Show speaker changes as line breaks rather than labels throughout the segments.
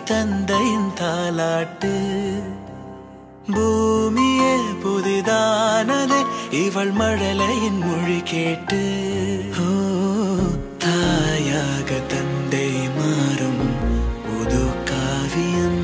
தந்தையின் தாலாட்டு பூமியே புதிதானதே இவள் மழலையின் மொழி கேட்டு தாயாக தந்தை மாறும் புது காவியம்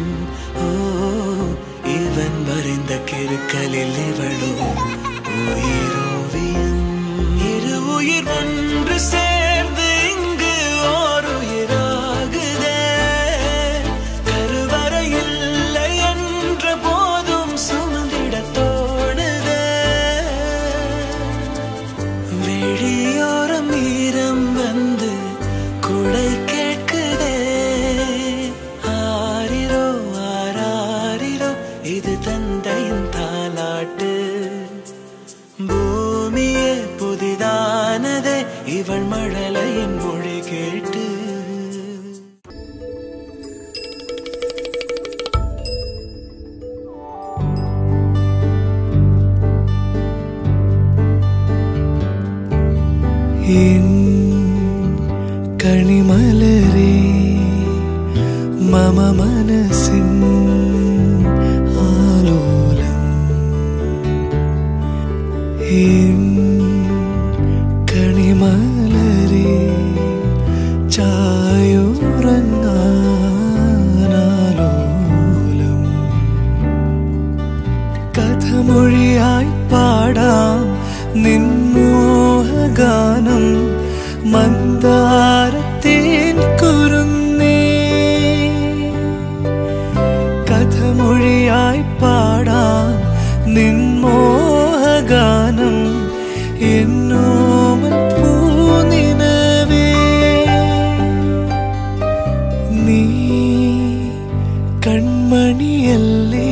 இவன் வரைந்த கிறுக்கலில் இவளோ உயிரோவியம் இரு உயிர் ஒன்று சேர்ந்து இங்கு ஓர் உயிராகுதே கருவறை இல்லை என்ற போதும் சுமந்திட தோணுதே வெளியோரம் ஈரம் வந்து குடை கேட்குதே ஆரிரோ ஆராரிரோ இது தந்தையின் தாலாட்டு பூமியே புதிதானதே இவள் மழலையின் மொழி கேட்டு കണിമലരേ മമ മനസ്സിൻ ആലോലം കണിമലരേ ചായുറങ്ങാനാലോലം കഥമൊഴിയായി പാടാം നിൻമോഹഗാനം മന്ദാരത്തേൻ കുരുന്നേ കഥമൊഴിയായി പാടാം നിൻമോഹഗാനം എന്നോമൽ പൂനിനവേ നീ കൺമണിയല്ലേ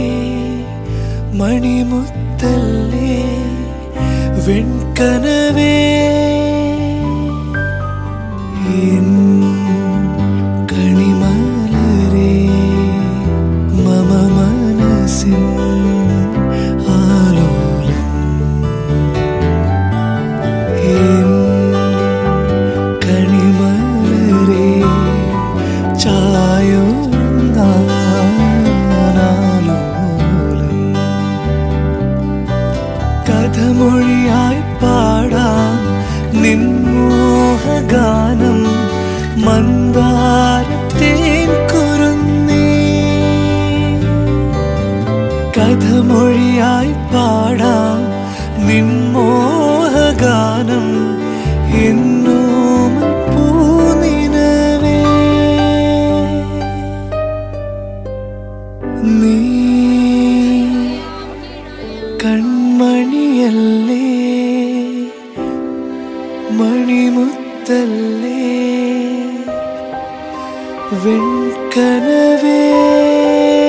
മണിമുത്തല്ലേ വെൺകനവേ കണിമലരേ മമ മനസ്സിൻ ആലോലം കണിമലരേ ചായുറങ്ങാനാലോലം കഥമൊഴിയായി പാടാം നിൻമോഹഗാനം മന്ദാരത്തേൻ കുരുന്നേ കഥമൊഴിയായി പാടാം നിൻമോഹഗാനം എന്നോമൽ പൂനിനവേ നീ കൺമണിയല്ലേ മണിമുത്തല്ലേ വെൺകനവേ